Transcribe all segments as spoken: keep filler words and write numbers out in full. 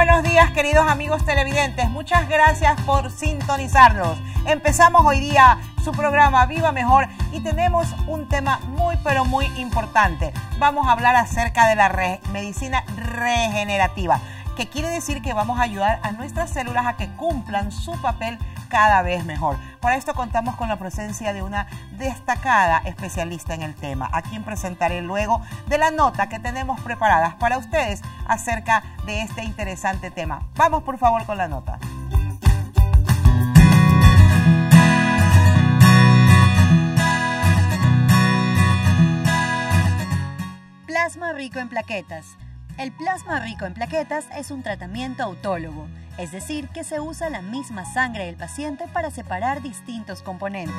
buenos días, queridos amigos televidentes. Muchas gracias por sintonizarnos. Empezamos hoy día su programa Viva Mejor y tenemos un tema muy pero muy importante. Vamos a hablar acerca de la re medicina regenerativa, que quiere decir que vamos a ayudar a nuestras células a que cumplan su papel cada vez mejor. Para esto contamos con la presencia de una destacada especialista en el tema, a quien presentaré luego de la nota que tenemos preparadas para ustedes acerca de este interesante tema. Vamos por favor con la nota. Plasma rico en plaquetas. El plasma rico en plaquetas es un tratamiento autólogo, es decir, que se usa la misma sangre del paciente para separar distintos componentes.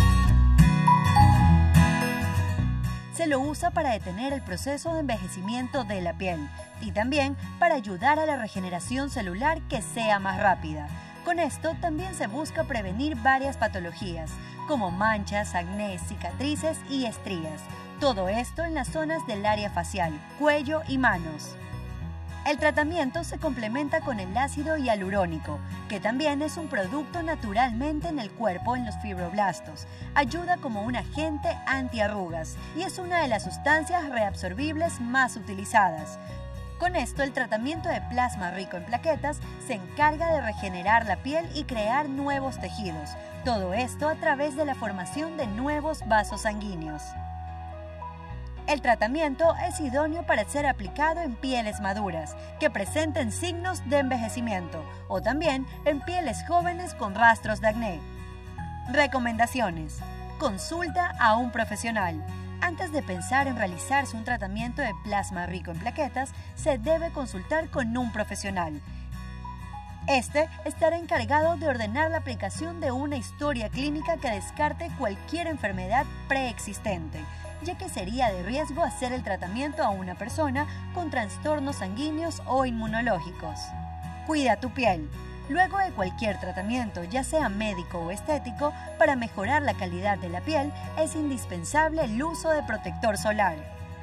Se lo usa para detener el proceso de envejecimiento de la piel y también para ayudar a la regeneración celular que sea más rápida. Con esto también se busca prevenir varias patologías, como manchas, acné, cicatrices y estrías. Todo esto en las zonas del área facial, cuello y manos. El tratamiento se complementa con el ácido hialurónico, que también es un producto naturalmente en el cuerpo en los fibroblastos. Ayuda como un agente antiarrugas y es una de las sustancias reabsorbibles más utilizadas. Con esto, el tratamiento de plasma rico en plaquetas se encarga de regenerar la piel y crear nuevos tejidos. Todo esto a través de la formación de nuevos vasos sanguíneos. El tratamiento es idóneo para ser aplicado en pieles maduras, que presenten signos de envejecimiento, o también en pieles jóvenes con rastros de acné. Recomendaciones. Consulta a un profesional. Antes de pensar en realizarse un tratamiento de plasma rico en plaquetas, se debe consultar con un profesional. Este estará encargado de ordenar la aplicación de una historia clínica que descarte cualquier enfermedad preexistente, ya que sería de riesgo hacer el tratamiento a una persona con trastornos sanguíneos o inmunológicos. Cuida tu piel. Luego de cualquier tratamiento, ya sea médico o estético, para mejorar la calidad de la piel, es indispensable el uso de protector solar.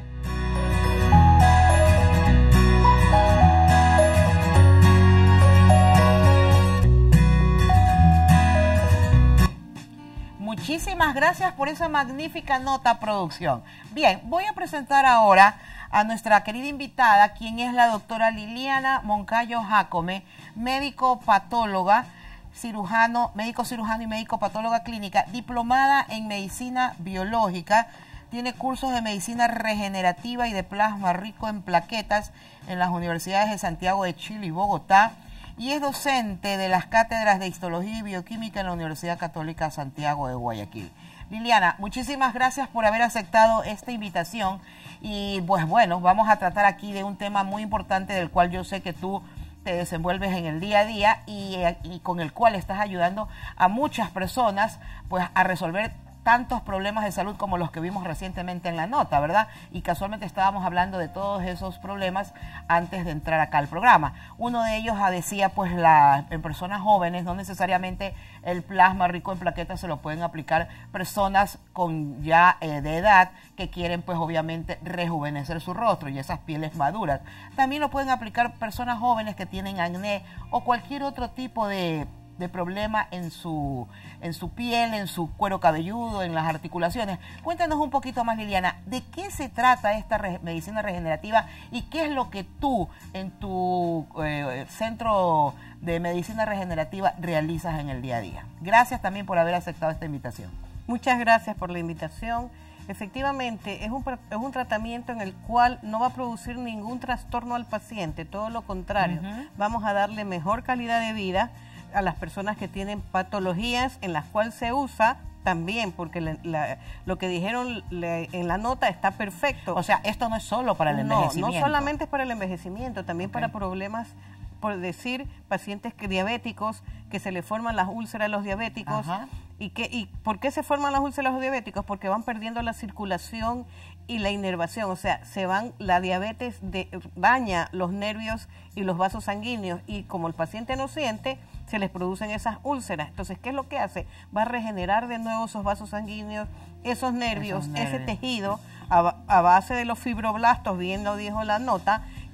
Muchísimas gracias por esa magnífica nota, producción. Bien, voy a presentar ahora a nuestra querida invitada, quien es la doctora Liliana Moncayo Jácome, médico patóloga, cirujano, médico cirujano y médico patóloga clínica, diplomada en medicina biológica, tiene cursos de medicina regenerativa y de plasma rico en plaquetas en las universidades de Santiago de Chile y Bogotá, y es docente de las cátedras de Histología y Bioquímica en la Universidad Católica Santiago de Guayaquil. Liliana, muchísimas gracias por haber aceptado esta invitación y pues bueno, vamos a tratar aquí de un tema muy importante del cual yo sé que tú te desenvuelves en el día a día y, y con el cual estás ayudando a muchas personas pues a resolver tantos problemas de salud como los que vimos recientemente en la nota, ¿verdad? Y casualmente estábamos hablando de todos esos problemas antes de entrar acá al programa. Uno de ellos decía, pues, la, en personas jóvenes, no necesariamente el plasma rico en plaquetas se lo pueden aplicar personas con ya eh, de edad que quieren, pues, obviamente, rejuvenecer su rostro y esas pieles maduras. También lo pueden aplicar personas jóvenes que tienen acné o cualquier otro tipo de de problema en su, en su piel, en su cuero cabelludo, en las articulaciones. Cuéntanos un poquito más, Liliana, ¿de qué se trata esta re medicina regenerativa y qué es lo que tú en tu eh, centro de medicina regenerativa realizas en el día a día? Gracias también por haber aceptado esta invitación. Muchas gracias por la invitación. Efectivamente, es un, es un tratamiento en el cual no va a producir ningún trastorno al paciente, todo lo contrario. Uh-huh. Vamos a darle mejor calidad de vida a las personas que tienen patologías en las cuales se usa también, porque la, la, lo que dijeron le, en la nota está perfecto. O sea, esto no es solo para el envejecimiento. No, no solamente es para el envejecimiento, también okay. para problemas, por decir, pacientes que, diabéticos, que se le forman las úlceras a los diabéticos. Ajá. ¿Y, que, ¿Y por qué se forman las úlceras a los diabéticos? Porque van perdiendo la circulación y la inervación, o sea, se van, la diabetes de, daña los nervios y los vasos sanguíneos y como el paciente no siente, se les producen esas úlceras. Entonces, ¿qué es lo que hace? Va a regenerar de nuevo esos vasos sanguíneos, esos nervios, esos nervios. ese tejido, a, a base de los fibroblastos, bien lo dijo la nota,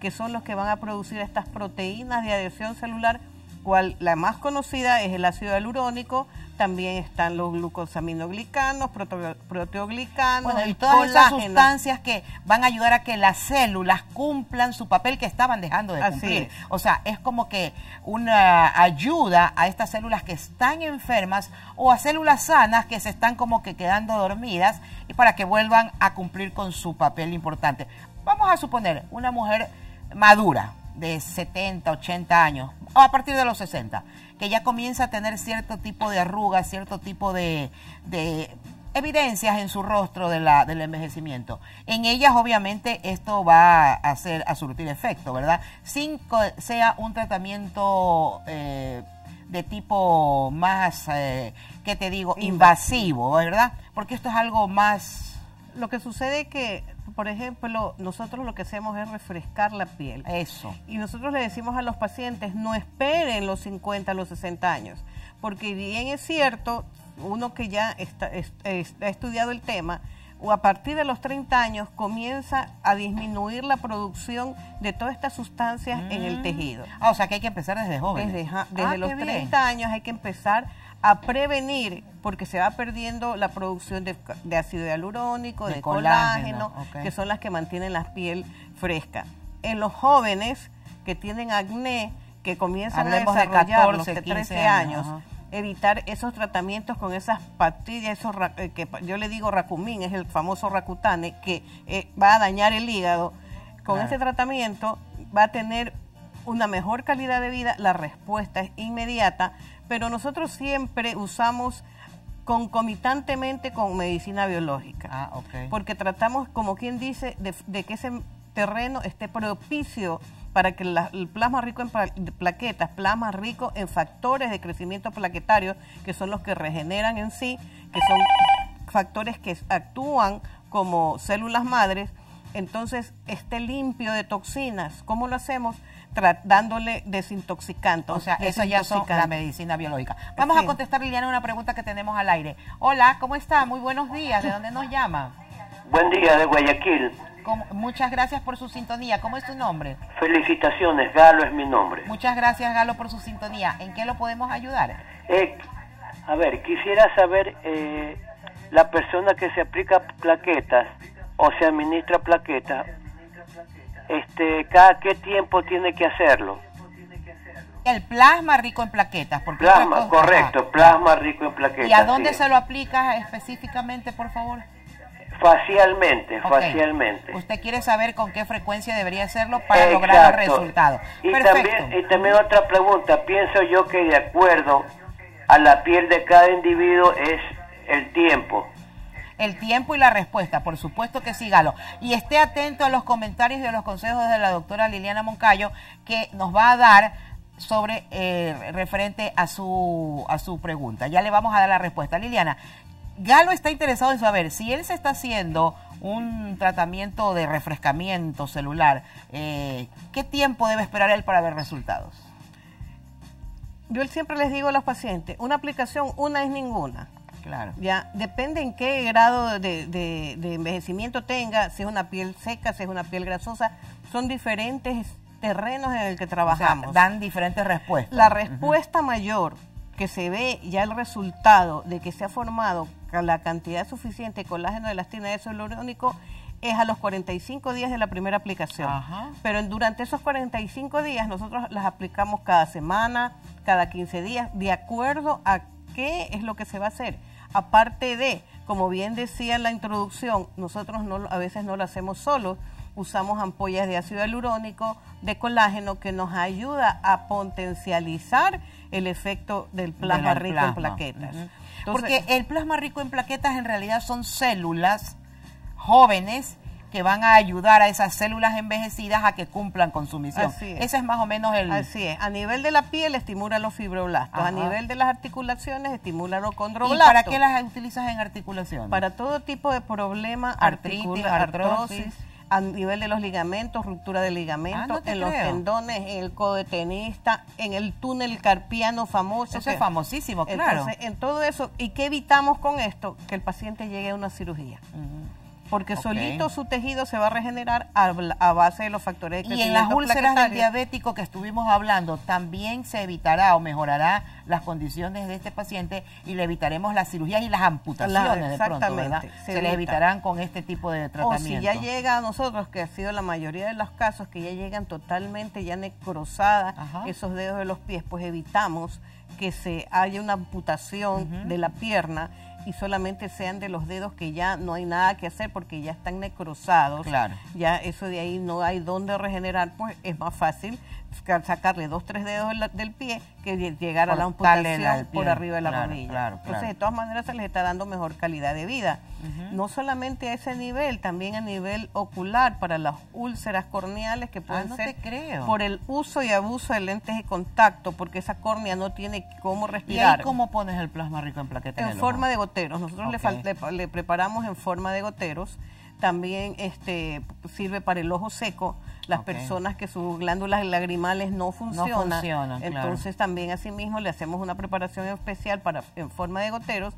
que son los que van a producir estas proteínas de adhesión celular, cual la más conocida es el ácido hialurónico, también están los glucosaminoglicanos, prote proteoglicanos, bueno, y el todas colágeno. esas sustancias que van a ayudar a que las células cumplan su papel que estaban dejando de Así cumplir. es. O sea, es como que una ayuda a estas células que están enfermas o a células sanas que se están como que quedando dormidas y para que vuelvan a cumplir con su papel importante. Vamos a suponer una mujer madura, de setenta, ochenta años, o a partir de los sesenta, que ya comienza a tener cierto tipo de arrugas, cierto tipo de, de evidencias en su rostro de la, del envejecimiento. En ellas, obviamente, esto va a, hacer, a surtir efecto, ¿verdad? Sin que sea un tratamiento eh, de tipo más, eh, ¿qué te digo?, invasivo, ¿verdad? Porque esto es algo más... Lo que sucede es que, por ejemplo, nosotros lo que hacemos es refrescar la piel. Eso. Y nosotros le decimos a los pacientes, no esperen los cincuenta, los sesenta años, porque bien es cierto, uno que ya está, es, es, ha estudiado el tema, o a partir de los treinta años comienza a disminuir la producción de todas estas sustancias mm. en el tejido. Ah, o sea que hay que empezar desde joven. Desde, desde ah, los treinta años hay que empezar a prevenir, porque se va perdiendo la producción de, de ácido hialurónico, de, de colágeno, colágeno okay. que son las que mantienen la piel fresca. En los jóvenes que tienen acné, que comienzan Hablemos a desarrollarlos de, catorce, de trece años, años evitar esos tratamientos con esas pastillas, esos, que yo le digo Racumín, es el famoso Racutane, que eh, va a dañar el hígado. Con claro. ese tratamiento va a tener una mejor calidad de vida, la respuesta es inmediata, pero nosotros siempre usamos concomitantemente con medicina biológica, ah, okay. porque tratamos, como quien dice, de, de que ese terreno esté propicio para que la, el plasma rico en plaquetas, plasma rico en factores de crecimiento plaquetario, que son los que regeneran en sí, que son factores que actúan como células madres, entonces esté limpio de toxinas. ¿Cómo lo hacemos? Dándole desintoxicantes. O sea, eso ya son la medicina biológica. Vamos sí. a contestar, Liliana, una pregunta que tenemos al aire. Hola, ¿cómo está? Muy buenos días. ¿De dónde nos llama? Buen día, de Guayaquil. ¿Cómo? Muchas gracias por su sintonía. ¿Cómo es tu nombre? Felicitaciones, Galo es mi nombre. Muchas gracias, Galo, por su sintonía. ¿En qué lo podemos ayudar? Eh, a ver, quisiera saber, eh, la persona que se aplica plaquetas o se administra plaquetas, este, ¿cada qué tiempo tiene que hacerlo? El plasma rico en plaquetas. Porque plasma, correcto, ajá. plasma rico en plaquetas. ¿Y a dónde sí. se lo aplica específicamente, por favor? Facialmente, okay. facialmente. Usted quiere saber con qué frecuencia debería hacerlo para Exacto. lograr los resultados. Y Perfecto. también, y también otra pregunta, pienso yo que de acuerdo a la piel de cada individuo es el tiempo. El tiempo y la respuesta, por supuesto que sí, Galo. Y esté atento a los comentarios y a los consejos de la doctora Liliana Moncayo, que nos va a dar sobre eh, referente a su, a su pregunta. Ya le vamos a dar la respuesta. Liliana, Galo está interesado en saber si él se está haciendo un tratamiento de refrescamiento celular, eh, ¿qué tiempo debe esperar él para ver resultados? Yo siempre les digo a los pacientes, una aplicación, una es ninguna. Claro. Ya, depende en qué grado de, de, de envejecimiento tenga, si es una piel seca, si es una piel grasosa, son diferentes terrenos en el que trabajamos. O sea, dan diferentes respuestas. La respuesta uh-huh. mayor, que se ve ya el resultado de que se ha formado la cantidad suficiente de colágeno, de elastina y ácido hialurónico, es a los cuarenta y cinco días de la primera aplicación. Ajá. Pero durante esos cuarenta y cinco días nosotros las aplicamos cada semana, cada quince días, de acuerdo a qué es lo que se va a hacer. Aparte de, como bien decía en la introducción, nosotros no, a veces no lo hacemos solos, usamos ampollas de ácido hialurónico, de colágeno, que nos ayuda a potencializar el efecto del plasma rico plasma. en plaquetas. Uh-huh. Entonces, porque el plasma rico en plaquetas en realidad son células jóvenes que van a ayudar a esas células envejecidas a que cumplan con su misión. Así es. Ese es más o menos el... Así es. A nivel de la piel estimula los fibroblastos. Ajá. A nivel de las articulaciones estimula los condroblastos. ¿Y para qué las utilizas en articulaciones? Para todo tipo de problemas, artritis, artrosis, artrosis, a nivel de los ligamentos, ruptura de ligamentos, ah, no en creo. los tendones, en el codo de tenista, en el túnel carpiano famoso. Eso que, es famosísimo, claro. Entonces, en todo eso, ¿y qué evitamos con esto? Que el paciente llegue a una cirugía. Uh-huh. porque Okay. solito su tejido se va a regenerar a, a base de los factores de crecimiento Y en las úlceras del plaquetario. diabético que estuvimos hablando, también se evitará o mejorará las condiciones de este paciente y le evitaremos las cirugías y las amputaciones La- de pronto, ¿verdad? se Se, le evita. evitarán con este tipo de O tratamiento. si ya llega a nosotros, que ha sido la mayoría de los casos, que ya llegan totalmente ya necrosadas Ajá. esos dedos de los pies, pues evitamos que se haya una amputación Ujú. de la pierna y solamente sean de los dedos que ya no hay nada que hacer porque ya están necrosados. Claro. Ya eso de ahí no hay dónde regenerar, pues es más fácil sacarle dos, tres dedos del, del pie que llegar a la Cortarle amputación la por piel. arriba de la Claro, rodilla. claro, Entonces, claro. de todas maneras se les está dando mejor calidad de vida. Ujú. No solamente a ese nivel, también a nivel ocular para las úlceras corneales que pueden Ah, no ser te creo. por el uso y abuso de lentes de contacto, porque esa córnea no tiene cómo ¿Y respirar. ahí cómo pones el plasma rico en plaquetas? En forma de goteros. Nosotros le Ok. fal- le, le preparamos en forma de goteros. También este sirve para el ojo seco, las Ok. personas que sus glándulas lagrimales no funcionan. funcionan, claro. Entonces también asimismo le hacemos una preparación especial para en forma de goteros.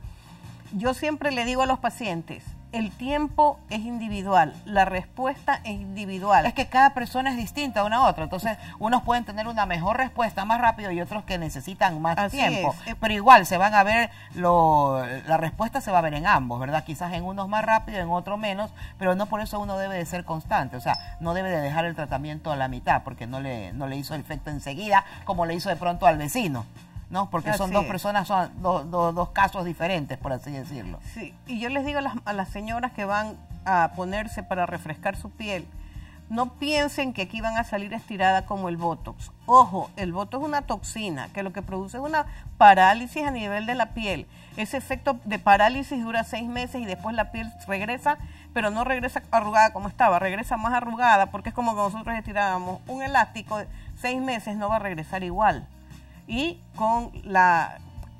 Yo siempre le digo a los pacientes, el tiempo es individual, la respuesta es individual. Es que cada persona es distinta una a otra, entonces unos pueden tener una mejor respuesta más rápido y otros que necesitan más Así tiempo. es. Pero igual se van a ver, lo, la respuesta se va a ver en ambos, ¿verdad? Quizás en unos más rápido, en otros menos, pero no por eso uno debe de ser constante, o sea, no debe de dejar el tratamiento a la mitad porque no le, no le hizo el efecto enseguida como le hizo de pronto al vecino, ¿no? Porque son Así dos es. personas, son do- do- dos casos diferentes, por así decirlo. Sí, y yo les digo a las, a las señoras que van a ponerse para refrescar su piel, no piensen que aquí van a salir estiradas como el Botox. Ojo, el Botox es una toxina que lo que produce es una parálisis a nivel de la piel. Ese efecto de parálisis dura seis meses y después la piel regresa, pero no regresa arrugada como estaba, regresa más arrugada porque es como que nosotros estirábamos un elástico de seis meses, no va a regresar igual. Y con la,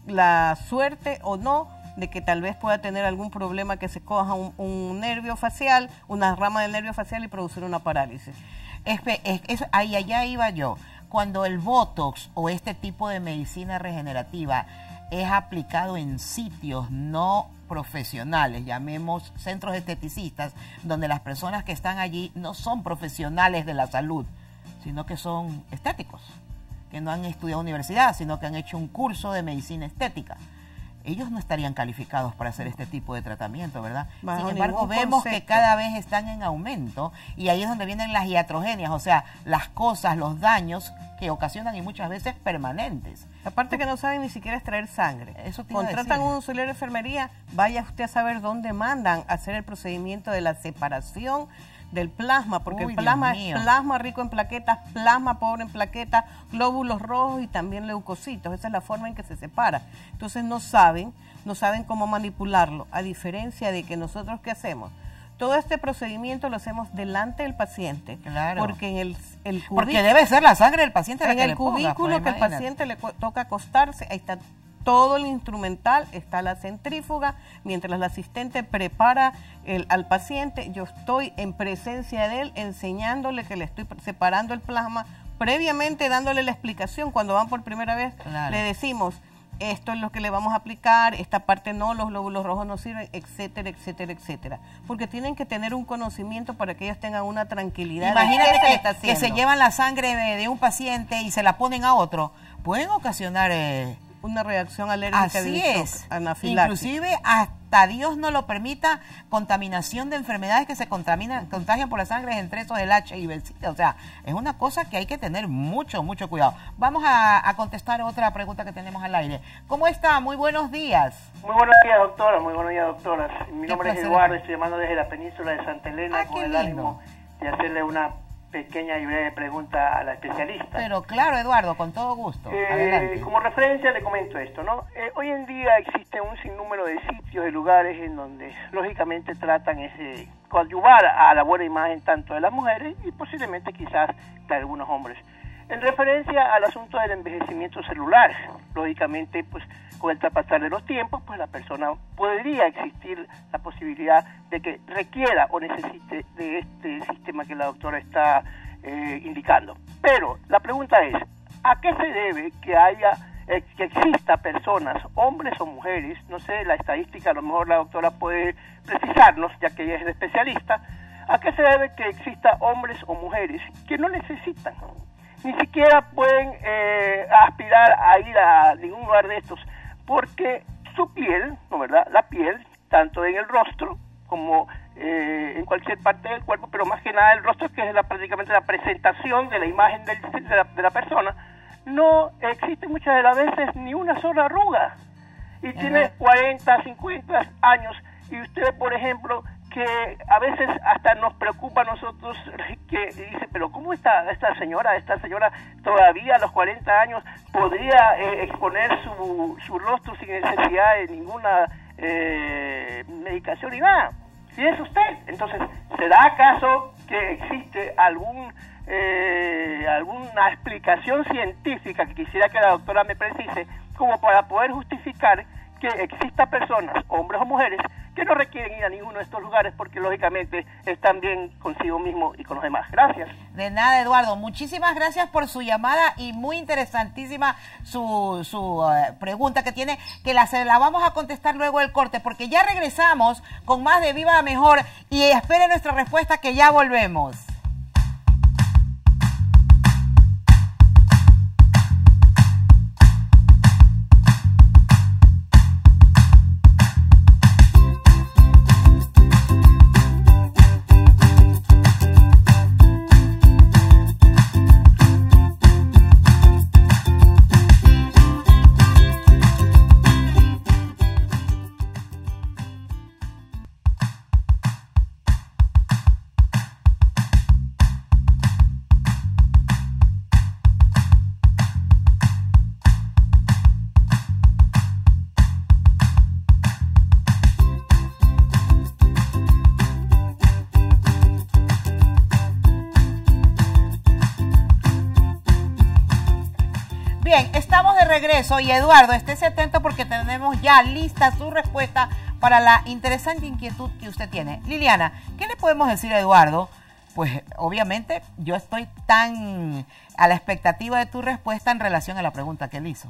la suerte o no de que tal vez pueda tener algún problema que se coja un, un nervio facial, una rama del nervio facial y producir una parálisis. Espe- es- es- ahí allá iba yo. Cuando el Botox o este tipo de medicina regenerativa es aplicado en sitios no profesionales, llamemos centros esteticistas, donde las personas que están allí no son profesionales de la salud, sino que son estéticos, que no han estudiado universidad, sino que han hecho un curso de medicina estética. Ellos no estarían calificados para hacer este tipo de tratamiento, ¿verdad? Bajo Sin embargo, ningún vemos que concepto. cada vez están en aumento y ahí es donde vienen las iatrogenias, o sea, las cosas, los daños que ocasionan y muchas veces permanentes. Aparte que no saben ni siquiera extraer sangre. Eso te iba a Contratan decir. un auxiliar de enfermería, vaya usted a saber dónde mandan a hacer el procedimiento de la separación del plasma, porque Uy, el plasma Dios mío. es plasma rico en plaquetas, plasma pobre en plaquetas, glóbulos rojos y también leucocitos. Esa es la forma en que se separa. Entonces no saben, no saben cómo manipularlo, a diferencia de que nosotros, ¿qué hacemos? Todo este procedimiento lo hacemos delante del paciente, Porque porque en el, el Porque cubículo- debe ser la sangre del paciente la en que el le ponga, cubículo pues, que el imagínate. paciente le cu- toca acostarse, ahí está todo el instrumental, está la centrífuga, mientras la asistente prepara el, al paciente, yo estoy en presencia de él enseñándole que le estoy separando el plasma, previamente dándole la explicación. Cuando van por primera vez, Claro. le decimos, esto es lo que le vamos a aplicar, esta parte no, los glóbulos rojos no sirven, etcétera, etcétera, etcétera. Porque tienen que tener un conocimiento para que ellos tengan una tranquilidad. de Imagínate qué se le que, está que se haciendo. llevan la sangre de, de un paciente y se la ponen a otro. Pueden ocasionar... eh, Una reacción alérgica Así de es. anafilaxis. Inclusive hasta Dios no lo permita, contaminación de enfermedades que se contaminan, contagian por la sangre, entre esos el H I V. O sea, es una cosa que hay que tener mucho, mucho cuidado. Vamos a, a contestar otra pregunta que tenemos al aire. ¿Cómo está? Muy buenos días. Muy buenos días, doctora. Muy buenos días, doctoras. Mi Qué nombre es placer. Eduardo, estoy llamando desde la península de Santa Elena Ah, con qué el lindo. ánimo de hacerle una pequeña y breve pregunta a la especialista. Pero claro, Eduardo, con todo gusto. Eh, Adelante. como referencia le comento esto, ¿no? Eh, hoy en día existe un sinnúmero de sitios, de lugares en donde lógicamente tratan ese coadyuvar a la buena imagen tanto de las mujeres y posiblemente quizás de algunos hombres. En referencia al asunto del envejecimiento celular, lógicamente, pues con el traspasar de los tiempos, pues la persona podría existir la posibilidad de que requiera o necesite de este sistema que la doctora está eh, indicando. Pero la pregunta es, ¿a qué se debe que haya eh, que exista personas, hombres o mujeres, no sé, la estadística a lo mejor la doctora puede precisarnos, ya que ella es especialista, ¿a qué se debe que exista hombres o mujeres que no necesitan, ni siquiera pueden eh, aspirar a ir a ningún lugar de estos, porque su piel, ¿no verdad? La piel, tanto en el rostro como eh, en cualquier parte del cuerpo, pero más que nada el rostro, que es la, prácticamente la presentación de la imagen del, de, la, de la persona, no existe muchas de las veces ni una sola arruga. Y uh-huh. tiene cuarenta, cincuenta años, y usted, por ejemplo, que a veces hasta nos preocupa a nosotros, que dice, pero ¿cómo está esta señora? Esta señora todavía a los cuarenta años podría eh, exponer su, su rostro sin necesidad de ninguna eh, medicación ni nada. Si es usted, entonces, ¿será acaso que existe algún eh, alguna explicación científica que quisiera que la doctora me precise, como para poder justificar que exista personas, hombres o mujeres, que no requieren ir a ninguno de estos lugares porque lógicamente están bien consigo mismo y con los demás? Gracias. De nada, Eduardo. Muchísimas gracias por su llamada y muy interesantísima su, su uh, pregunta que tiene, que la, se la vamos a contestar luego del corte, porque ya regresamos con más de Viva Mejor y espere nuestra respuesta, que ya volvemos. Bien, estamos de regreso y Eduardo, estése atento porque tenemos ya lista su respuesta para la interesante inquietud que usted tiene. Liliana, ¿qué le podemos decir a Eduardo? Pues obviamente yo estoy tan a la expectativa de tu respuesta en relación a la pregunta que él hizo.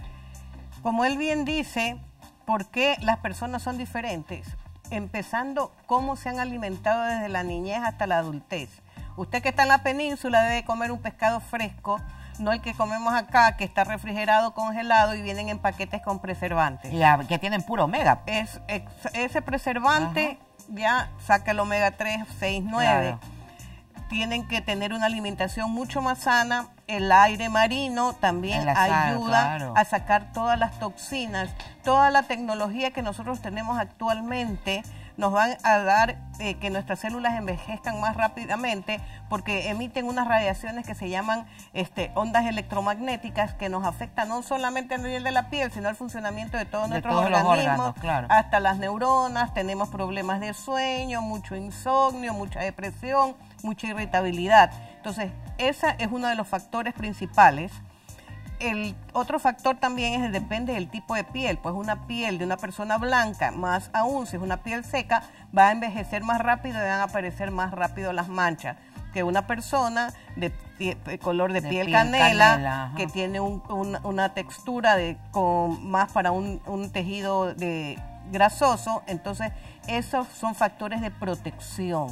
Como él bien dice, ¿por qué las personas son diferentes? Empezando, cómo se han alimentado desde la niñez hasta la adultez. Usted que está en la península debe comer un pescado fresco, no el que comemos acá, que está refrigerado, congelado y vienen en paquetes con preservantes. Y a, que tienen puro omega. Es, es, ese preservante, ajá, ya saca el omega tres, seis, nueve. Claro. Tienen que tener una alimentación mucho más sana. El aire marino también ayuda, claro, a sacar todas las toxinas. Toda la tecnología que nosotros tenemos actualmente nos van a dar eh, que nuestras células envejezcan más rápidamente, porque emiten unas radiaciones que se llaman este, ondas electromagnéticas, que nos afectan no solamente a nivel de la piel, sino al funcionamiento de todos de nuestros todos organismos, órganos, claro, hasta las neuronas. Tenemos problemas de sueño, mucho insomnio, mucha depresión, mucha irritabilidad. Entonces, ese es uno de los factores principales. El otro factor también es, depende del tipo de piel. Pues una piel de una persona blanca, más aún si es una piel seca, va a envejecer más rápido y van a aparecer más rápido las manchas que una persona de, de color de, de piel, piel canela, canela que tiene un, un, una textura de con, más para un, un tejido de grasoso. Entonces, esos son factores de protección.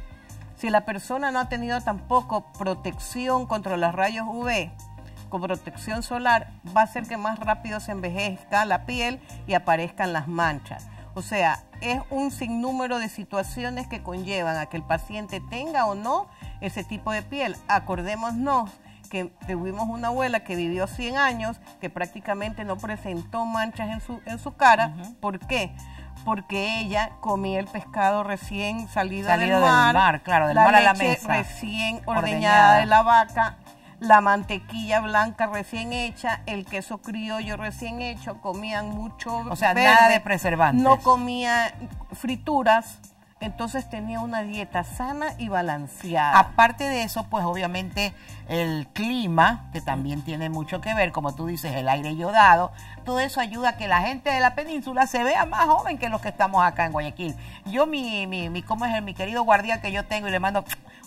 Si la persona no ha tenido tampoco protección contra los rayos U V, con protección solar, va a hacer que más rápido se envejezca la piel y aparezcan las manchas. O sea, es un sinnúmero de situaciones que conllevan a que el paciente tenga o no ese tipo de piel. Acordémonos que tuvimos una abuela que vivió cien años, que prácticamente no presentó manchas en su, en su cara. Uh-huh. ¿Por qué? Porque ella comía el pescado recién salido, salido del mar, del mar, claro, del la mar a la mesa, recién ordeñada, ordeñada de la vaca, la mantequilla blanca recién hecha, el queso criollo recién hecho, comían mucho o sea, verde, nada de preservantes. No comía frituras, entonces tenía una dieta sana y balanceada. Aparte de eso, pues obviamente el clima, que también tiene mucho que ver, como tú dices, el aire yodado, todo eso ayuda a que la gente de la península se vea más joven que los que estamos acá en Guayaquil. Yo, mi, mi, mi ¿cómo es el, mi querido guardián que yo tengo y le mando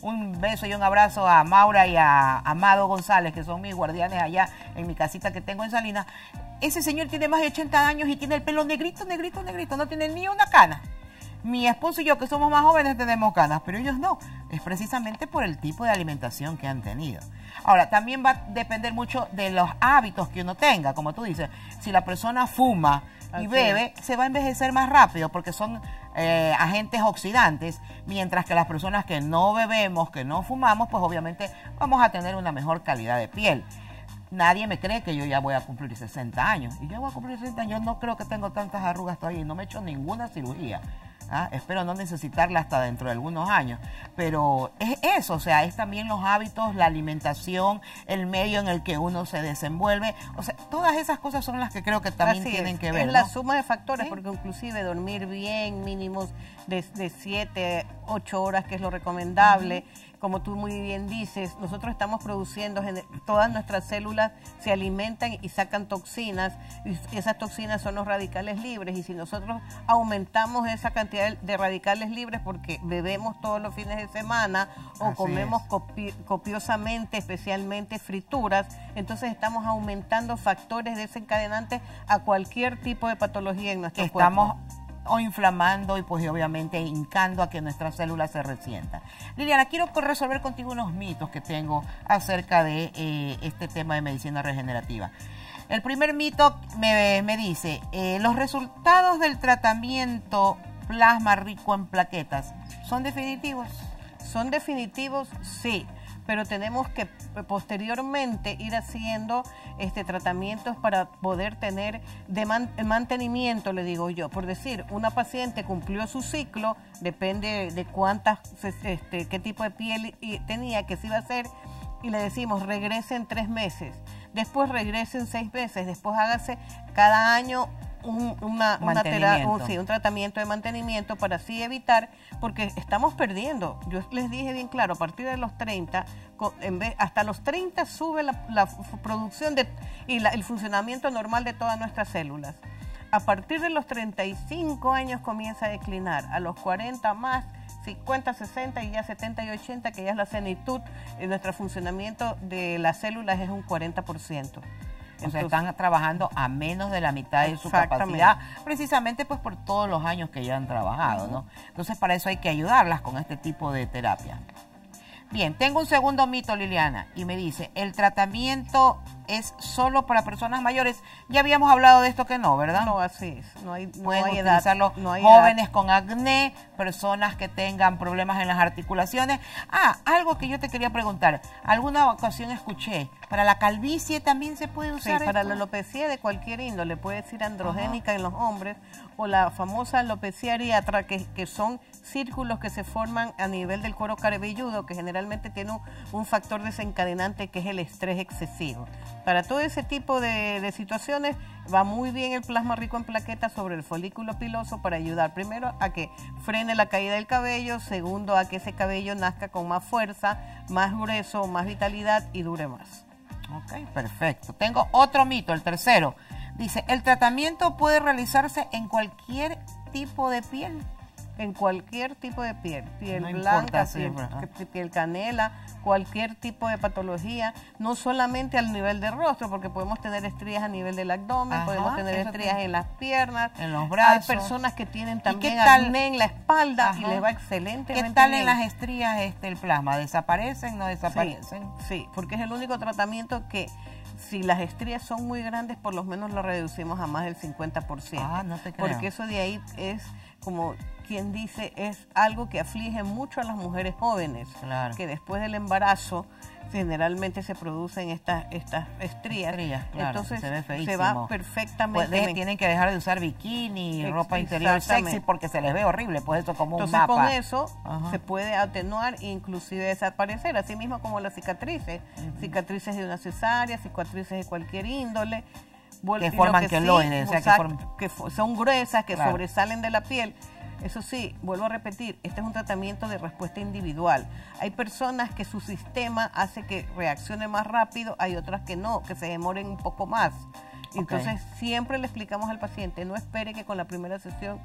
un beso y un abrazo a Maura y a Amado González, que son mis guardianes allá en mi casita que tengo en Salinas. Ese señor tiene más de ochenta años y tiene el pelo negrito, negrito, negrito, no tiene ni una cana. Mi esposo y yo, que somos más jóvenes, tenemos canas, pero ellos no. Es precisamente por el tipo de alimentación que han tenido. Ahora, también va a depender mucho de los hábitos que uno tenga, como tú dices. Si la persona fuma y Así bebe, es. se va a envejecer más rápido porque son eh, agentes oxidantes, mientras que las personas que no bebemos, que no fumamos, pues obviamente vamos a tener una mejor calidad de piel. Nadie me cree que yo ya voy a cumplir sesenta años. Y yo voy a cumplir sesenta años, yo no creo que tengo tantas arrugas todavía y no me he hecho ninguna cirugía. ¿Ah? Espero no necesitarla hasta dentro de algunos años. Pero es eso, o sea, es también los hábitos, la alimentación, el medio en el que uno se desenvuelve. O sea, todas esas cosas son las que creo que también Así tienen es, que ver, es la ¿no? suma de factores, ¿Sí? porque inclusive dormir bien, mínimos de, de siete, ocho horas, que es lo recomendable. Uh-huh. Como tú muy bien dices, nosotros estamos produciendo, todas nuestras células se alimentan y sacan toxinas, y esas toxinas son los radicales libres, y si nosotros aumentamos esa cantidad de radicales libres porque bebemos todos los fines de semana o Así comemos es. copi copiosamente, especialmente frituras, entonces estamos aumentando factores desencadenantes a cualquier tipo de patología en nuestro cuerpo. Estamos o inflamando y pues obviamente hincando a que nuestras células se resientan. Liliana, quiero resolver contigo unos mitos que tengo acerca de eh, este tema de medicina regenerativa. El primer mito me, me dice, eh, los resultados del tratamiento plasma rico en plaquetas, ¿son definitivos? ¿Son definitivos? Sí. Pero tenemos que posteriormente ir haciendo este tratamientos para poder tener de man, mantenimiento, le digo yo. Por decir, una paciente cumplió su ciclo, depende de cuántas, este, qué tipo de piel tenía, que se iba a hacer, y le decimos regrese en tres meses, después regrese en seis meses, después hágase cada año Un, una, una tera, un, sí, un tratamiento de mantenimiento para así evitar, porque estamos perdiendo. Yo les dije bien claro, a partir de los treinta, en vez, hasta los treinta sube la, la producción de, y la, el funcionamiento normal de todas nuestras células. A partir de los treinta y cinco años comienza a declinar, a los cuarenta más, cincuenta, sesenta y ya setenta y ochenta, que ya es la senitud, en nuestro funcionamiento de las células es un cuarenta por ciento. O sea, están trabajando a menos de la mitad de su capacidad, precisamente pues por todos los años que ya han trabajado, ¿no? Entonces, para eso hay que ayudarlas con este tipo de terapia. Bien, tengo un segundo mito, Liliana, y me dice, ¿el tratamiento es solo para personas mayores? Ya habíamos hablado de esto que no, ¿verdad? No, así es. No hay, no Pueden hay utilizarlo edad, no hay jóvenes edad. con acné, personas que tengan problemas en las articulaciones. Ah, algo que yo te quería preguntar. Alguna ocasión escuché, ¿para la calvicie también se puede usar Sí, para esto? la alopecia de cualquier índole, puede ser androgénica Ajá. en los hombres, o la famosa alopecia areata, que, que son círculos que se forman a nivel del cuero cabelludo, que generalmente tiene un, un factor desencadenante que es el estrés excesivo. Para todo ese tipo de, de situaciones va muy bien el plasma rico en plaquetas sobre el folículo piloso para ayudar primero a que frene la caída del cabello, segundo a que ese cabello nazca con más fuerza, más grueso, más vitalidad y dure más. Ok, perfecto. Tengo otro mito, el tercero. Dice, ¿el tratamiento puede realizarse en cualquier tipo de piel? En cualquier tipo de piel, piel no blanca, importa, piel, sí, piel canela, cualquier tipo de patología, no solamente al nivel del rostro, porque podemos tener estrías a nivel del abdomen, Ajá, podemos tener estrías en las piernas, en los brazos. Hay personas que tienen también tal? acné en la espalda Ajá. y les va excelentemente ¿Qué tal bien. en las estrías este, el plasma? ¿Desaparecen, no desaparecen? Sí, sí, porque es el único tratamiento que si las estrías son muy grandes, por lo menos lo reducimos a más del cincuenta por ciento. Ah, no te creo. Porque eso de ahí es como quien dice, es algo que aflige mucho a las mujeres jóvenes, claro. que después del embarazo generalmente se producen estas estas estrías. estrías claro, Entonces se, ve feísimo. se va perfectamente. Pues de, tienen que dejar de usar bikini, Ex ropa interior sexy, porque se les ve horrible, pues eso como Entonces, un mapa. con eso Ajá. se puede atenuar e inclusive desaparecer, así mismo como las cicatrices, uh-huh. cicatrices de una cesárea, cicatrices de cualquier índole. Que forman queloides, sí, o sea, que, forman... que son gruesas, que claro. sobresalen de la piel. Eso sí, vuelvo a repetir, este es un tratamiento de respuesta individual. Hay personas que su sistema hace que reaccione más rápido, hay otras que no, que se demoren un poco más. Entonces, okay. siempre le explicamos al paciente, no espere que con la primera sesión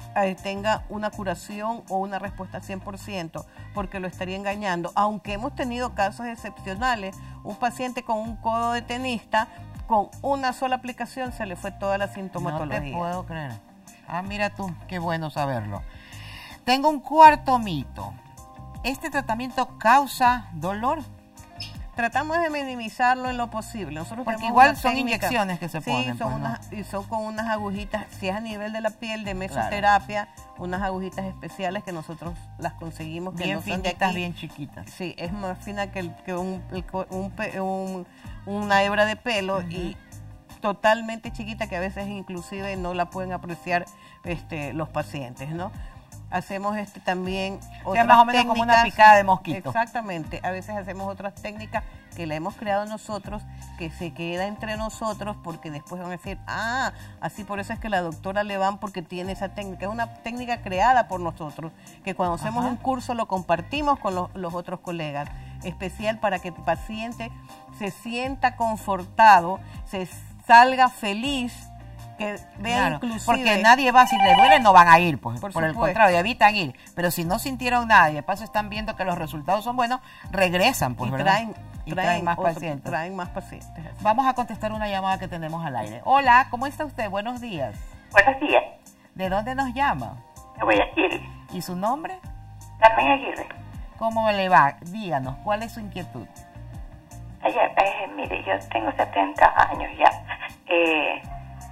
eh, tenga una curación o una respuesta cien por ciento, porque lo estaría engañando. Aunque hemos tenido casos excepcionales, un paciente con un codo de tenista, con una sola aplicación se le fue toda la sintomatología. No te puedo creer. Ah, mira tú, qué bueno saberlo. Tengo un cuarto mito. ¿Este tratamiento causa dolor? Tratamos de minimizarlo en lo posible. Nosotros Porque tenemos igual una son técnica, inyecciones que se sí, ponen. son pues, unas, ¿no? y son con unas agujitas, si es a nivel de la piel, de mesoterapia, claro. Unas agujitas especiales que nosotros las conseguimos. Que Bien no son de finitas, aquí. bien chiquitas. Sí, es más fina que, el, que un, el, un, un, una hebra de pelo uh-huh. y totalmente chiquita que a veces inclusive no la pueden apreciar este, los pacientes, ¿no? Hacemos este también o sea, más o menos como una picada de mosquito. Exactamente. A veces hacemos otras técnicas que la hemos creado nosotros, que se queda entre nosotros, porque después van a decir, ah, así por eso es que la doctora le van porque tiene esa técnica. Es una técnica creada por nosotros, que cuando Ajá. hacemos un curso lo compartimos con los, los otros colegas, especial para que el paciente se sienta confortado, se salga feliz, que vean, claro, inclusive, porque nadie va, si le duele no van a ir, pues, por, por el contrario, evitan ir, pero si no sintieron nada y de paso están viendo que los resultados son buenos, regresan, pues, y ¿verdad? Traen, y traen, traen más otro, pacientes. Traen más pacientes. Así. Vamos a contestar una llamada que tenemos al aire. Hola, ¿cómo está usted? Buenos días. Buenos días. ¿De dónde nos llama? De Guayaquil. ¿Y su nombre? Carmen Aguirre. ¿Cómo le va? Díganos, ¿cuál es su inquietud? Ayer, eh, mire, yo tengo setenta años ya. Eh...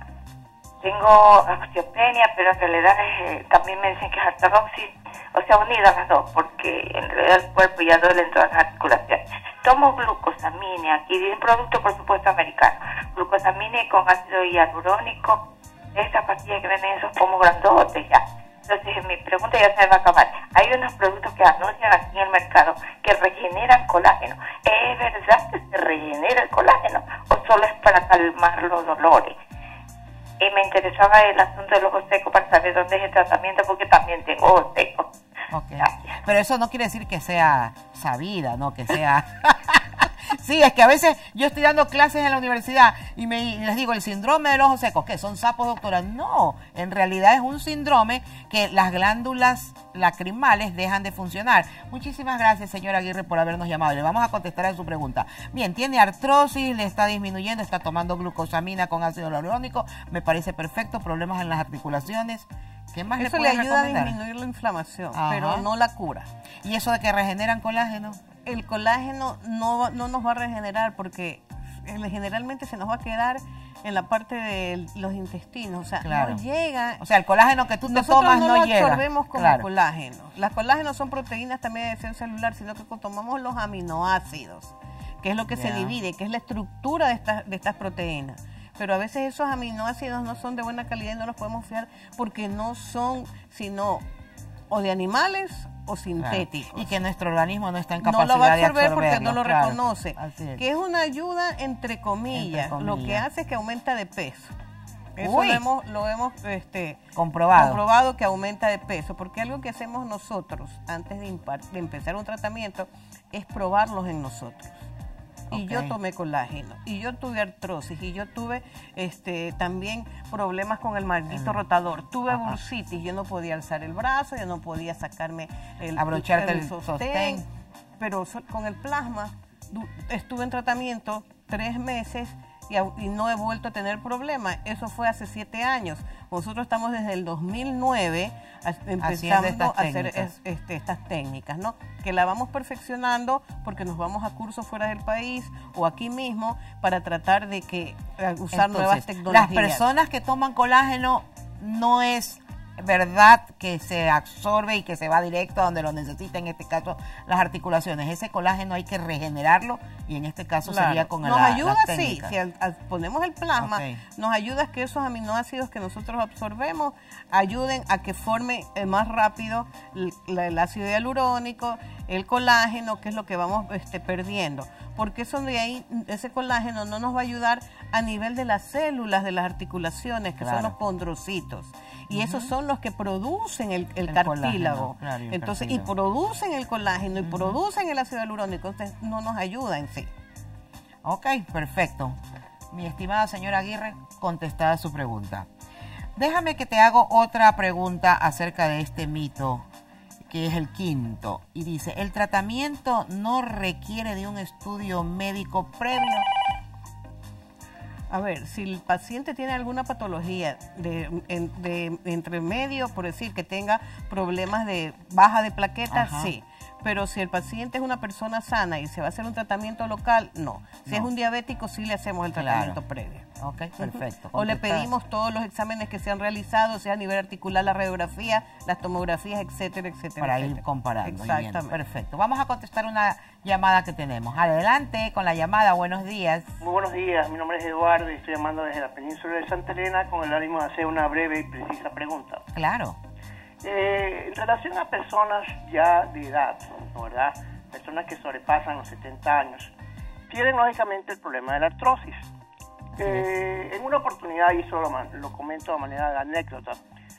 Tengo osteopenia, pero en realidad eh, también me dicen que es artrosis, o sea, unidas las dos, porque en realidad el cuerpo ya duele en todas las articulaciones. Tomo glucosamina, y de un producto, por supuesto, americano. Glucosamina con ácido hialurónico, estas pastillas que venden esos pomos grandotes ya. Entonces, mi pregunta ya se me va a acabar. Hay unos productos que anuncian aquí en el mercado que regeneran colágeno. ¿Es verdad que se regenera el colágeno o solo es para calmar los dolores? Y me interesaba el asunto del ojo seco para saber dónde es el tratamiento, porque también tengo ojo seco. Okay. Pero eso no quiere decir que sea sabida, ¿no? Que sea... Sí, es que a veces yo estoy dando clases en la universidad y, me, y les digo, el síndrome del ojo seco, ¿qué? ¿Son sapos, doctora? No, en realidad es un síndrome que las glándulas lacrimales dejan de funcionar. Muchísimas gracias, señora Aguirre, por habernos llamado. Le vamos a contestar a su pregunta. Bien, tiene artrosis, le está disminuyendo, está tomando glucosamina con ácido hialurónico, me parece perfecto, problemas en las articulaciones. ¿Qué más Eso le, le ayuda recomendar? a disminuir la inflamación, Ajá. pero no la cura. ¿Y eso de que regeneran colágeno? El colágeno no, no nos va a regenerar porque generalmente se nos va a quedar en la parte de los intestinos, o sea, claro. no llega. O sea, el colágeno que tú te Nosotros tomas no, no lo llega. absorbemos como claro. colágeno. Las colágenos son proteínas también de acción celular, sino que tomamos los aminoácidos, que es lo que yeah. se divide, que es la estructura de estas, de estas proteínas. Pero a veces esos aminoácidos no son de buena calidad y no los podemos fiar porque no son sino o de animales o sintéticos. Claro. Y que nuestro organismo no está en capacidad no lo va a absorber de porque no lo claro. reconoce. Es. Que es una ayuda entre comillas, entre comillas. Lo que hace es que aumenta de peso. Eso Uy. lo hemos, lo hemos este, comprobado. comprobado que aumenta de peso. Porque algo que hacemos nosotros antes de, de empezar un tratamiento es probarlos en nosotros. Y okay. yo tomé colágeno, y yo tuve artrosis, y yo tuve este también problemas con el manguito mm. rotador. Tuve Ajá. bursitis, yo no podía alzar el brazo, yo no podía sacarme el, Abrocharte el, el sostén, sostén. Pero con el plasma estuve en tratamiento tres meses y, y no he vuelto a tener problemas. Eso fue hace siete años. Nosotros estamos desde el dos mil nueve a, empezando a hacer es, este, estas técnicas, ¿no? Que la vamos perfeccionando porque nos vamos a cursos fuera del país o aquí mismo para tratar de que uh, usar Entonces, nuevas tecnologías. Las personas que toman colágeno no es verdad que se absorbe y que se va directo a donde lo necesita, en este caso las articulaciones. Ese colágeno hay que regenerarlo y en este caso claro. sería con nos la, ayuda las sí, si al, al ponemos el plasma okay. nos ayuda a que esos aminoácidos que nosotros absorbemos ayuden a que forme más rápido el, el ácido hialurónico, el colágeno, que es lo que vamos este, perdiendo, porque eso de ahí, ese colágeno no nos va a ayudar a nivel de las células de las articulaciones, que claro. son los condrocitos. Y uh-huh. esos son los que producen el, el, el cartílago. Claro, el entonces, cartílago. Y producen el colágeno, uh-huh. y producen el ácido hialurónico. Entonces, no nos ayuda en sí. Ok, perfecto. Mi estimada señora Aguirre, contestada su pregunta. Déjame que te hago otra pregunta acerca de este mito, que es el quinto, y dice, ¿el tratamiento no requiere de un estudio médico previo? A ver, si el paciente tiene alguna patología de, de, de entre medio, por decir que tenga problemas de baja de plaquetas, Ajá. sí. Pero si el paciente es una persona sana y se va a hacer un tratamiento local, no. Si no. es un diabético, sí le hacemos el tratamiento claro. previo. Ok, perfecto. O le pedimos todos los exámenes que se han realizado, sea a nivel articular, la radiografía, las tomografías, etcétera, etcétera. Para etcétera. ir comparando. Exactamente. Bien, perfecto. Vamos a contestar una llamada que tenemos. Adelante con la llamada. Buenos días. Muy buenos días. Mi nombre es Eduardo y estoy llamando desde la península de Santa Elena con el ánimo de hacer una breve y precisa pregunta. Claro. Eh, en relación a personas ya de edad, ¿verdad? Personas que sobrepasan los setenta años, tienen lógicamente el problema de la artrosis. Eh, en una oportunidad, y eso lo, lo comento de manera de anécdota,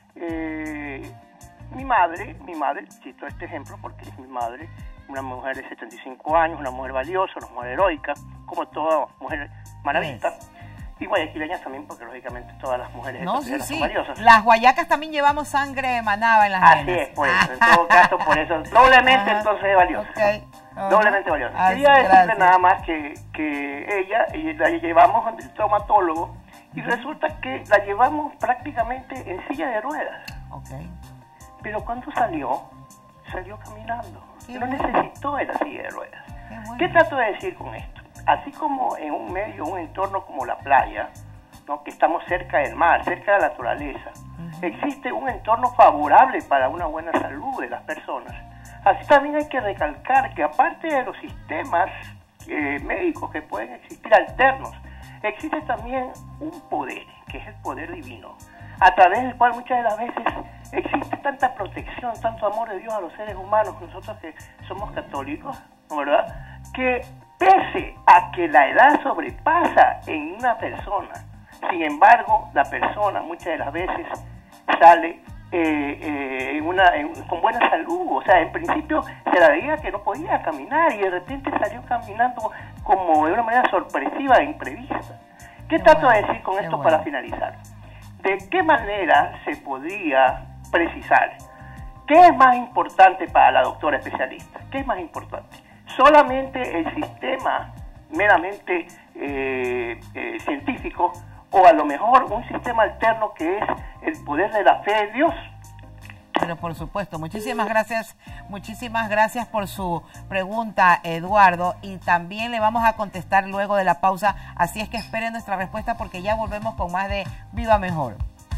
eh, mi madre, mi madre, cito este ejemplo porque es mi madre, una mujer de setenta y cinco años, una mujer valiosa, una mujer heroica, como toda mujer maravita. Yes. Y guayaquileñas también, porque lógicamente todas las mujeres no, sí, sí. son valiosas. Las guayacas también llevamos sangre manaba en las Así venas. es, pues, en todo caso, por eso, doblemente Ajá. entonces es valiosa. Okay. Uh-huh. Doblemente valiosa. Así, Quería decirle gracias. nada más que, que ella, y la llevamos al traumatólogo, y uh-huh. resulta que la llevamos prácticamente en silla de ruedas. Okay. Pero cuando salió, salió caminando. Qué no bueno. necesitó de la silla de ruedas. Qué, bueno. ¿Qué trato de decir con esto? Así como en un medio, un entorno como la playa, ¿no? que estamos cerca del mar, cerca de la naturaleza, uh-huh. existe un entorno favorable para una buena salud de las personas. Así también hay que recalcar que aparte de los sistemas eh, médicos que pueden existir alternos, existe también un poder, que es el poder divino, a través del cual muchas de las veces existe tanta protección, tanto amor de Dios a los seres humanos, nosotros que somos católicos, ¿verdad? Que pese a que la edad sobrepasa en una persona, sin embargo, la persona muchas de las veces sale eh, eh, en una, en, con buena salud. O sea, en principio se la veía que no podía caminar y de repente salió caminando como de una manera sorpresiva e imprevista. ¿Qué qué trato bueno, de decir con esto bueno. para finalizar? ¿De qué manera se podría precisar? ¿Qué es más importante para la doctora especialista? ¿Qué es más importante? ¿Solamente el sistema meramente eh, eh, científico o a lo mejor un sistema alterno que es el poder de la fe de Dios? Pero por supuesto, muchísimas gracias, muchísimas gracias por su pregunta, Eduardo, y también le vamos a contestar luego de la pausa, así es que esperen nuestra respuesta porque ya volvemos con más de Viva Mejor.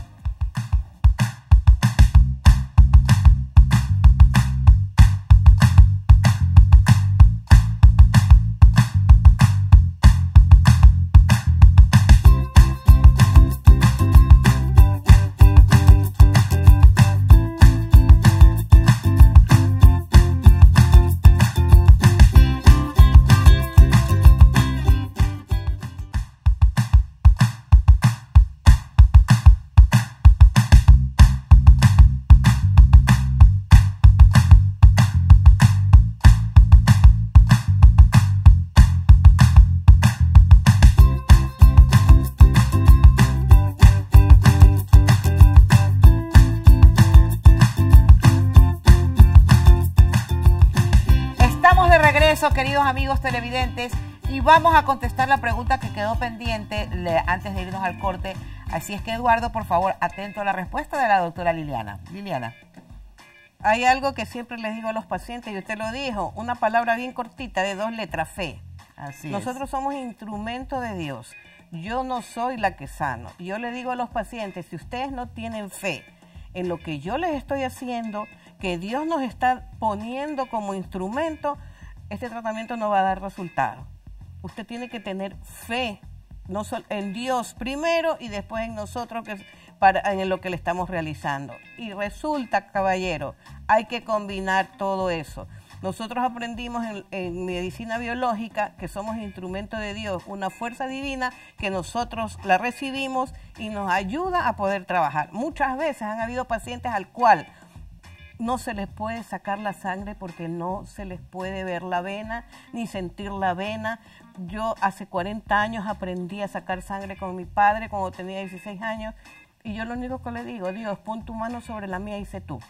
Queridos amigos televidentes, y vamos a contestar la pregunta que quedó pendiente le, antes de irnos al corte. Así es que, Eduardo, por favor, atento a la respuesta de la doctora Liliana. Liliana. Hay algo que siempre les digo a los pacientes, y usted lo dijo, una palabra bien cortita de dos letras, fe. Así Nosotros es. somos instrumento de Dios. Yo no soy la que sano. Yo le digo a los pacientes, si ustedes no tienen fe en lo que yo les estoy haciendo, que Dios nos está poniendo como instrumento, este tratamiento no va a dar resultado. Usted tiene que tener fe no solo en Dios primero y después en nosotros que para en lo que le estamos realizando. Y resulta, caballero, hay que combinar todo eso. Nosotros aprendimos en, en medicina biológica que somos instrumento de Dios, una fuerza divina que nosotros la recibimos y nos ayuda a poder trabajar. Muchas veces han habido pacientes al cual no se les puede sacar la sangre porque no se les puede ver la vena ni sentir la vena. Yo hace cuarenta años aprendí a sacar sangre con mi padre cuando tenía dieciséis años Y yo lo único que le digo, Dios, pon tu mano sobre la mía y sé tú.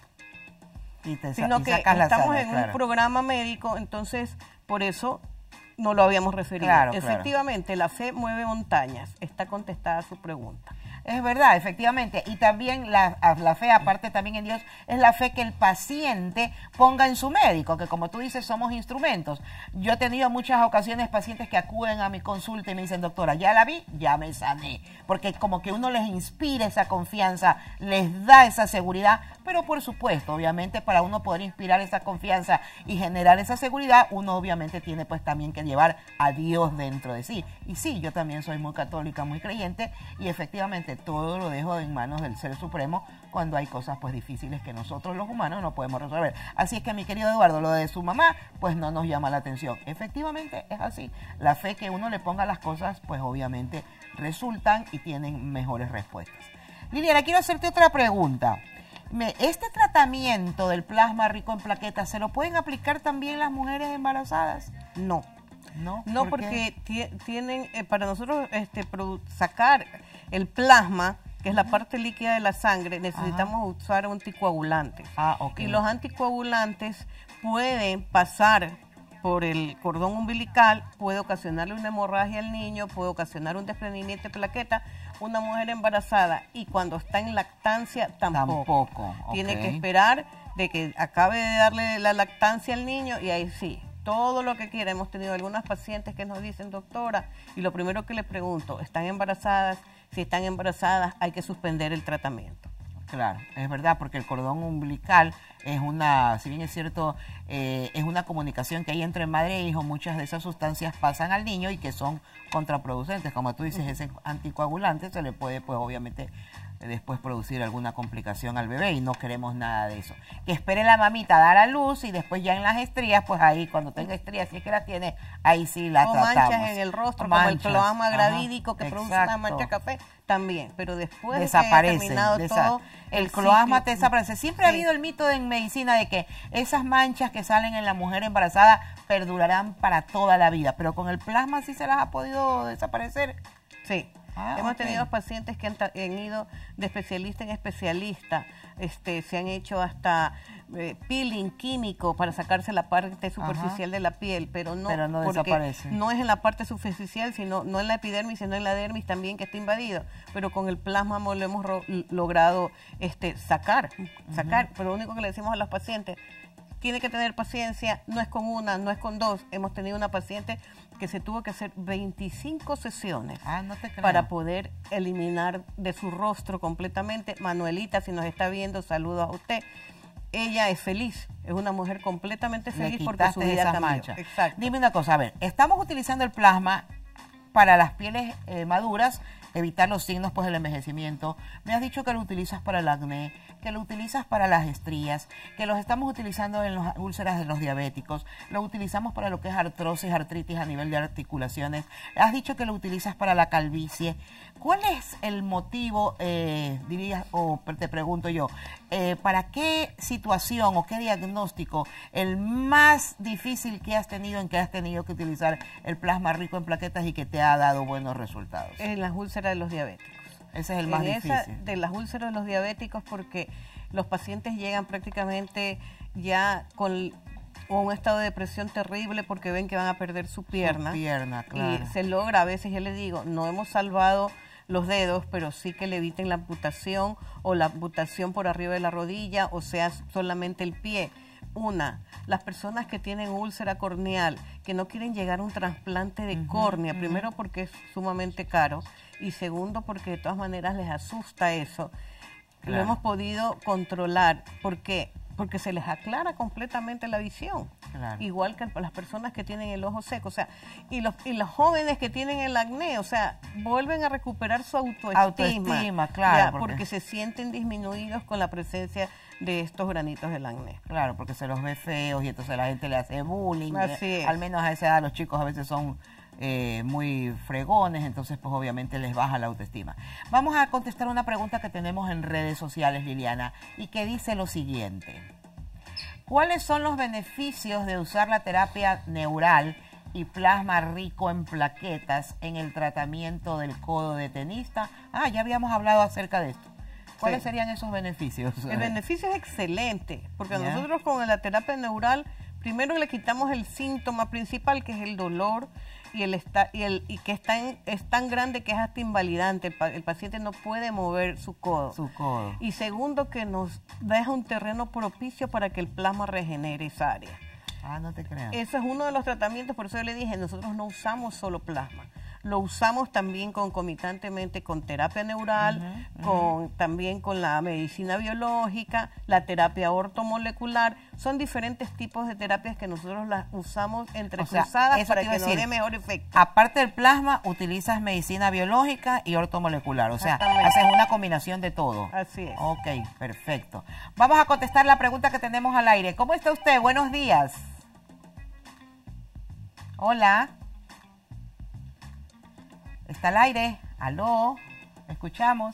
Y te, Sino y que sacas la estamos sangre, en claro. un programa médico, entonces por eso no lo habíamos referido. Claro, Efectivamente, claro. La fe mueve montañas. Está contestada su pregunta. Es verdad, efectivamente. Y también la, la fe, aparte también en Dios, es la fe que el paciente ponga en su médico, que como tú dices, somos instrumentos. Yo he tenido muchas ocasiones pacientes que acuden a mi consulta y me dicen, doctora, ya la vi, ya me sané. Porque como que uno les inspira esa confianza, les da esa seguridad, pero por supuesto, obviamente, para uno poder inspirar esa confianza y generar esa seguridad, uno obviamente tiene pues también que llevar a Dios dentro de sí. Y sí, yo también soy muy católica, muy creyente, y efectivamente todo lo dejo en manos del Ser Supremo cuando hay cosas pues difíciles que nosotros los humanos no podemos resolver. Así es que, mi querido Eduardo, lo de su mamá pues no nos llama la atención. Efectivamente es así. La fe que uno le ponga a las cosas pues obviamente resultan y tienen mejores respuestas. Liliana, quiero hacerte otra pregunta. ¿Este tratamiento del plasma rico en plaquetas se lo pueden aplicar también las mujeres embarazadas? No. No, no ¿por porque tienen, eh, para nosotros este, sacar el plasma, que es la parte líquida de la sangre, necesitamos Ajá. usar anticoagulantes. Ah, okay. Y los anticoagulantes pueden pasar por el cordón umbilical, puede ocasionarle una hemorragia al niño, puede ocasionar un desprendimiento de plaqueta, una mujer embarazada, y cuando está en lactancia tampoco. Tampoco. Tiene Okay. que esperar de que acabe de darle la lactancia al niño y ahí sí. Todo lo que quiera. Hemos tenido algunas pacientes que nos dicen, doctora, y lo primero que les pregunto, ¿están embarazadas? Si están embarazadas, hay que suspender el tratamiento. Claro, es verdad, porque el cordón umbilical es una, si bien es cierto, eh, es una comunicación que hay entre madre e hijo. Muchas de esas sustancias pasan al niño y que son contraproducentes. Como tú dices, ese anticoagulante se le puede, pues obviamente, después producir alguna complicación al bebé y no queremos nada de eso. Que espere la mamita a dar a luz y después ya en las estrías, pues ahí cuando tenga estrías, si es que las tiene, ahí sí la o tratamos. manchas en el rostro, manchas, como el cloama gravídico que exacto. produce una mancha café, también, pero después desaparece, de que haya terminado desa todo, el, el cloasma ciclo, te desaparece. Siempre sí. ha habido el mito en medicina de que esas manchas que salen en la mujer embarazada perdurarán para toda la vida, pero con el plasma sí se las ha podido desaparecer. Sí. Ah, Hemos okay. tenido pacientes que han, han ido de especialista en especialista, este, se han hecho hasta eh, peeling químico para sacarse la parte superficial Ajá. de la piel, pero no, pero no desaparece. No es en la parte superficial, sino no en la epidermis, sino en la dermis también que está invadido. Pero con el plasma lo hemos logrado este, sacar, sacar. Uh-huh. Pero lo único que le decimos a los pacientes, tiene que tener paciencia, no es con una, no es con dos. Hemos tenido una paciente que se tuvo que hacer veinticinco sesiones ah, no te creo. para poder eliminar de su rostro completamente. Manuelita, si nos está viendo, saludos a usted. Ella es feliz, es una mujer completamente feliz porque su vida cambió. Manchas. Exacto. Dime una cosa, a ver, estamos utilizando el plasma para las pieles eh, maduras, evitar los signos pues del envejecimiento. Me has dicho que lo utilizas para el acné, que lo utilizas para las estrías, que los estamos utilizando en las úlceras de los diabéticos, lo utilizamos para lo que es artrosis, artritis a nivel de articulaciones. Has dicho que lo utilizas para la calvicie. ¿Cuál es el motivo, eh, dirías, o te pregunto yo, eh, para qué situación o qué diagnóstico el más difícil que has tenido en que has tenido que utilizar el plasma rico en plaquetas y que te ha dado buenos resultados? En las úlceras de los diabéticos. Ese es el más en difícil. Esa de las úlceras de los diabéticos, porque los pacientes llegan prácticamente ya con un estado de depresión terrible porque ven que van a perder su pierna. Su pierna, claro. Y se logra, a veces yo les digo, no hemos salvado los dedos, pero sí que le eviten la amputación o la amputación por arriba de la rodilla, o sea, solamente el pie. Una, las personas que tienen úlcera corneal, que no quieren llegar a un trasplante de uh-huh, córnea, uh-huh. primero porque es sumamente caro y segundo porque de todas maneras les asusta eso. Claro. Lo hemos podido controlar. ¿Por qué? Porque se les aclara completamente la visión. Claro. Igual que las personas que tienen el ojo seco. O sea, y los, y los jóvenes que tienen el acné, o sea, vuelven a recuperar su autoestima. Autoestima, claro. Ya, porque... porque se sienten disminuidos con la presencia de estos granitos del acné. Claro, porque se los ve feos y entonces la gente le hace bullying. Así es. Al menos a esa edad los chicos a veces son eh, muy fregones, entonces pues obviamente les baja la autoestima. Vamos a contestar una pregunta que tenemos en redes sociales, Liliana, y que dice lo siguiente. ¿Cuáles son los beneficios de usar la terapia neural y plasma rico en plaquetas en el tratamiento del codo de tenista? Ah, ya habíamos hablado acerca de esto. ¿Cuáles Sí. serían esos beneficios? El beneficio es excelente, porque Ya. nosotros con la terapia neural, primero le quitamos el síntoma principal, que es el dolor, y el está, y el y que es tan, es tan grande que es hasta invalidante. El, pa- el paciente no puede mover su codo. Su codo. Y segundo, que nos deja un terreno propicio para que el plasma regenere esa área. Ah, no te creas. Ese es uno de los tratamientos, por eso yo le dije, nosotros no usamos solo plasma. Lo usamos también concomitantemente con terapia neural, Ujú, con también con la medicina biológica, la terapia ortomolecular. Son diferentes tipos de terapias que nosotros las usamos entrecruzadas eso para te iba a que nos decir. dé mejor efecto. Aparte del plasma, utilizas medicina biológica y ortomolecular. O sea, Exactamente. haces una combinación de todo. Así es. Ok, perfecto. Vamos a contestar la pregunta que tenemos al aire. ¿Cómo está usted? Buenos días. Hola. ¿Está al aire? ¿Aló? ¿Escuchamos?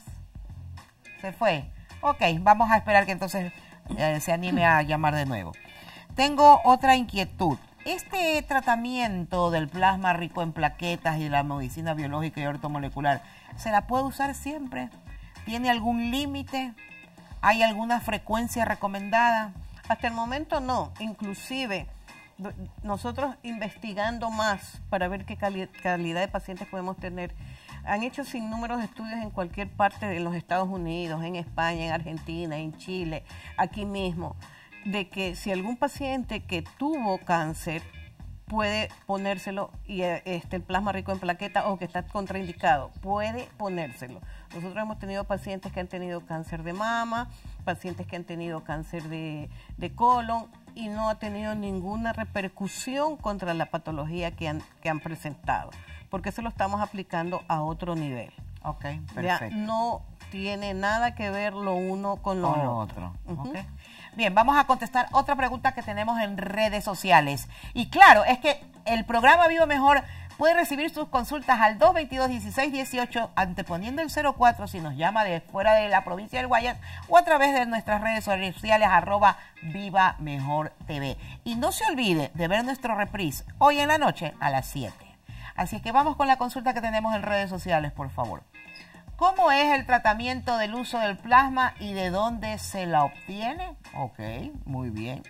¿Se fue? Ok, vamos a esperar que entonces eh, se anime a llamar de nuevo. Tengo otra inquietud. Este tratamiento del plasma rico en plaquetas y de la medicina biológica y ortomolecular, ¿se la puede usar siempre? ¿Tiene algún límite? ¿Hay alguna frecuencia recomendada? Hasta el momento no, inclusive do- nosotros investigando más para ver qué cali- calidad de pacientes podemos tener, han hecho sin números de estudios en cualquier parte de los Estados Unidos, en España, en Argentina, en Chile, aquí mismo, de que si algún paciente que tuvo cáncer puede ponérselo y eh, este el plasma rico en plaqueta o que está contraindicado, puede ponérselo. Nosotros hemos tenido pacientes que han tenido cáncer de mama, pacientes que han tenido cáncer de, de colon y no ha tenido ninguna repercusión contra la patología que han, que han presentado, porque eso lo estamos aplicando a otro nivel. Ok, Ya perfecto. no tiene nada que ver lo uno con lo Con lo otro. otro. Ujú. Ok. Bien, vamos a contestar otra pregunta que tenemos en redes sociales. Y claro, es que el programa Vivo Mejor puede recibir sus consultas al dos veintidós, dieciséis dieciocho, anteponiendo el cero cuatro si nos llama de fuera de la provincia del Guayas o a través de nuestras redes sociales arroba Viva Mejor T V. Y no se olvide de ver nuestro reprise hoy en la noche a las siete. Así es que vamos con la consulta que tenemos en redes sociales, por favor. ¿Cómo es el tratamiento del uso del plasma y de dónde se la obtiene? Ok, muy bien.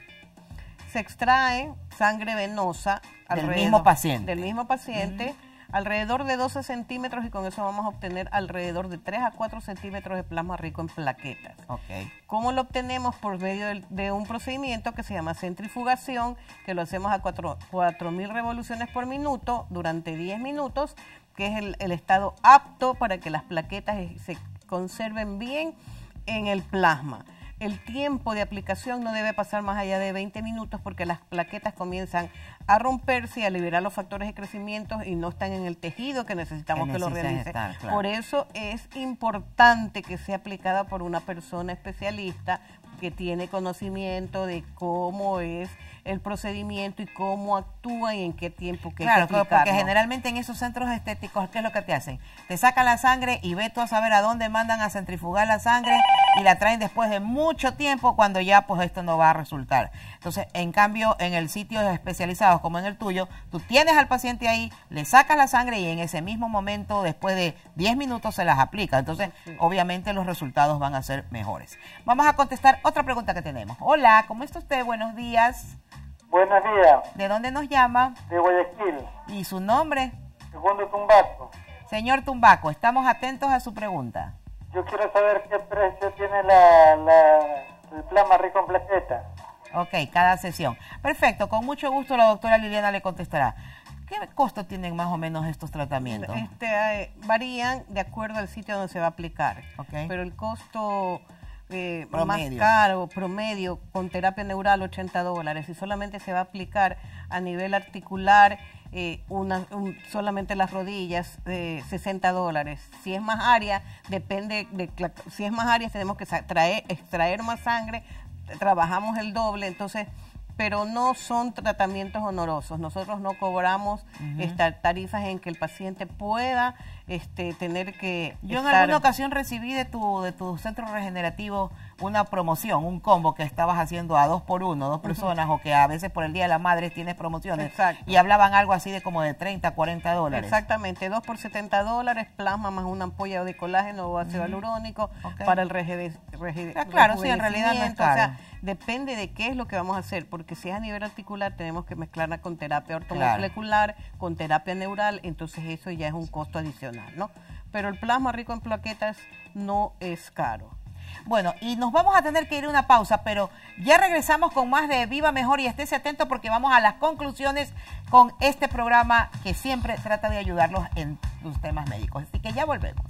Se extrae sangre venosa Del alrededor- mismo paciente. Del mismo paciente, alrededor de doce centímetros, y con eso vamos a obtener alrededor de tres a cuatro centímetros de plasma rico en plaquetas. Ok. ¿Cómo lo obtenemos? Por medio del- de un procedimiento que se llama centrifugación, que lo hacemos a cuatro mil revoluciones por minuto durante diez minutos, que es el, el estado apto para que las plaquetas eh, se conserven bien en el plasma. El tiempo de aplicación no debe pasar más allá de veinte minutos porque las plaquetas comienzan a romperse y a liberar los factores de crecimiento y no están en el tejido que necesitamos Que que, lo necesitan realice. estar, claro. Por eso es importante que sea aplicada por una persona especialista que tiene conocimiento de cómo es el procedimiento y cómo actúa y en qué tiempo que Claro, hay que claro, porque aplicarlo. generalmente en esos centros estéticos, ¿qué es lo que te hacen? Te sacan la sangre y ve tú a saber a dónde mandan a centrifugar la sangre y la traen después de mucho tiempo cuando ya pues esto no va a resultar. Entonces, en cambio, en el sitio especializados como en el tuyo, tú tienes al paciente ahí, le sacas la sangre y en ese mismo momento, después de diez minutos, se las aplica. Entonces, obviamente los resultados van a ser mejores. Vamos a contestar otra pregunta que tenemos. Hola, ¿cómo está usted? Buenos días. Buenos días, ¿De dónde nos llama? de Guayaquil, ¿Y su nombre? segundo Tumbaco. Señor Tumbaco, estamos atentos a su pregunta. Yo quiero saber qué precio tiene la, la, el plasma rico en plaqueta. Ok, cada sesión. Perfecto, con mucho gusto la doctora Liliana le contestará. ¿Qué costo tienen más o menos estos tratamientos? Este, eh, varían de acuerdo al sitio donde se va a aplicar. Ok. Pero el costo eh, más Promedio. caro, promedio, con terapia neural, ochenta dólares. Y solamente se va a aplicar a nivel articular, eh, una, un- solamente las rodillas, eh, sesenta dólares. Si es más área, depende de la- si es más áreas, tenemos que sa- traer, extraer más sangre, trabajamos el doble, entonces, pero no son tratamientos honorosos. Nosotros no cobramos estas tarifas en que el paciente pueda este, tener que Yo en estar... alguna ocasión recibí de tu, de tu centro regenerativo una promoción, un combo que estabas haciendo a dos por uno, dos personas, uh-huh. o que a veces por el Día de la Madre tienes promociones. Exacto. Y hablaban algo así de como de treinta, cuarenta dólares. Exactamente, dos por setenta dólares, plasma más una ampolla de colágeno o ácido uh-huh. hialurónico okay. para el rejuvenecimiento. Ah, claro, sí, en realidad no es caro. O sea, depende de qué es lo que vamos a hacer, porque si es a nivel articular tenemos que mezclarla con terapia ortomolecular, claro. con terapia neural, entonces eso ya es un costo adicional, ¿no? Pero el plasma rico en plaquetas no es caro. Bueno, y nos vamos a tener que ir a una pausa, pero ya regresamos con más de Viva Mejor y estése atento porque vamos a las conclusiones con este programa que siempre trata de ayudarlos en sus temas médicos. Así que ya volvemos.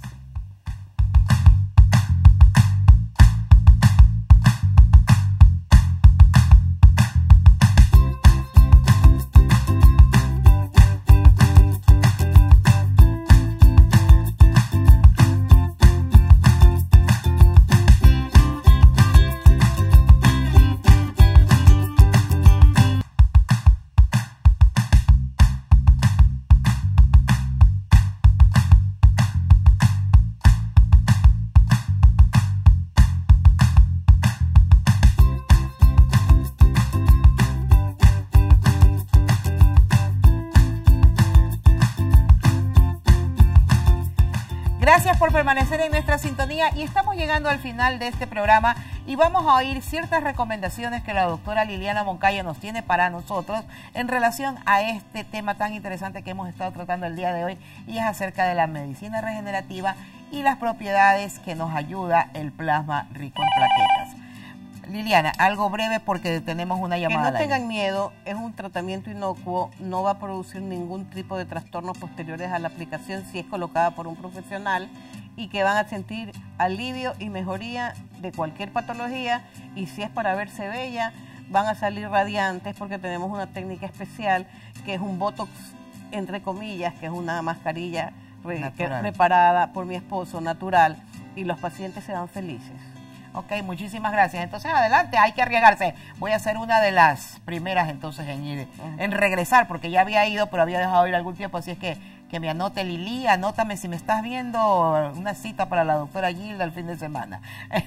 Gracias por permanecer en nuestra sintonía y estamos llegando al final de este programa y vamos a oír ciertas recomendaciones que la doctora Liliana Moncayo nos tiene para nosotros en relación a este tema tan interesante que hemos estado tratando el día de hoy y es acerca de la medicina regenerativa y las propiedades que nos ayuda el plasma rico en plaquetas. Liliana, algo breve porque tenemos una llamada. Que no tengan miedo, es un tratamiento inocuo, no va a producir ningún tipo de trastornos posteriores a la aplicación si es colocada por un profesional y que van a sentir alivio y mejoría de cualquier patología y si es para verse bella, van a salir radiantes porque tenemos una técnica especial que es un botox, entre comillas, que es una mascarilla re, que, preparada por mi esposo, natural, y los pacientes se van felices. Ok, muchísimas gracias. Entonces, adelante, hay que arriesgarse. Voy a ser una de las primeras entonces en ir, uh-huh. en regresar, porque ya había ido, pero había dejado ir algún tiempo, así es que que me anote Lili, anótame si me estás viendo una cita para la doctora Gilda el fin de semana.